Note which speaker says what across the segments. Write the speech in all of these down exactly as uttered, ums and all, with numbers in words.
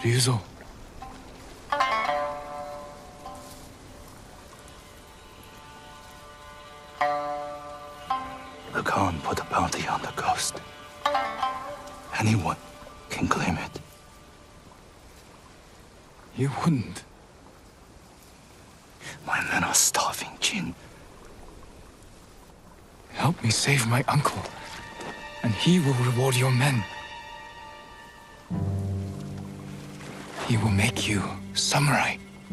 Speaker 1: Ryuzo.
Speaker 2: The Khan put a bounty on the ghost. Anyone can claim it.
Speaker 1: You wouldn't.
Speaker 2: My men are starving, Jin.
Speaker 1: Help me save my uncle, and he will reward your men. He will make you samurai.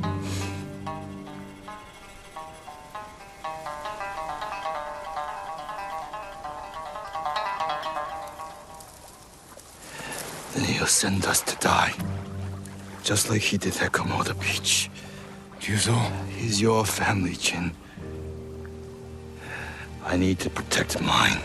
Speaker 2: Then he'll send us to die. Just like he did at Komoda Beach.
Speaker 1: Ryuzo.
Speaker 2: He's your family, Jin. I need to protect mine.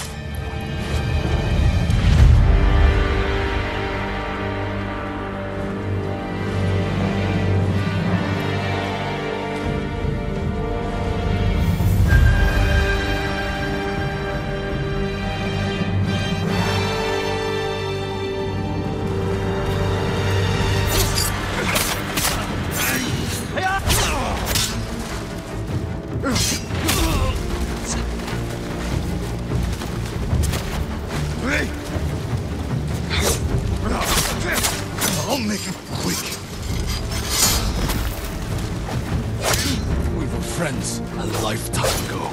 Speaker 2: I'll make it quick.
Speaker 1: We were friends a lifetime ago.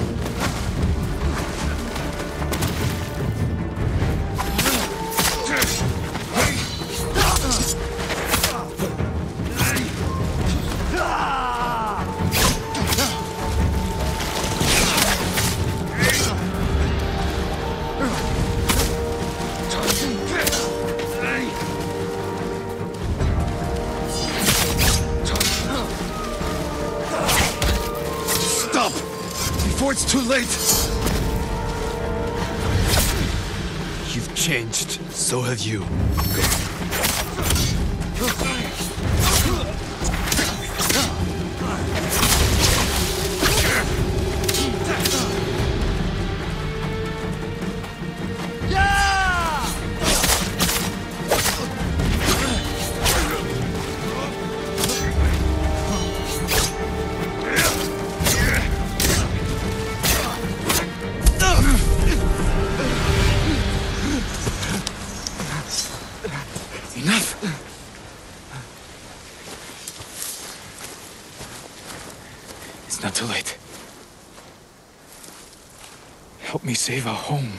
Speaker 2: Before it's too late!
Speaker 1: You've changed.
Speaker 2: So have you.
Speaker 1: Enough! It's not too late. Help me save our home.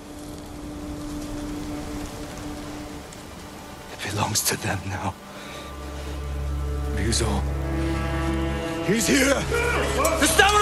Speaker 2: It belongs to them now.
Speaker 1: Ryuzo.
Speaker 2: He's here!
Speaker 1: The samurai!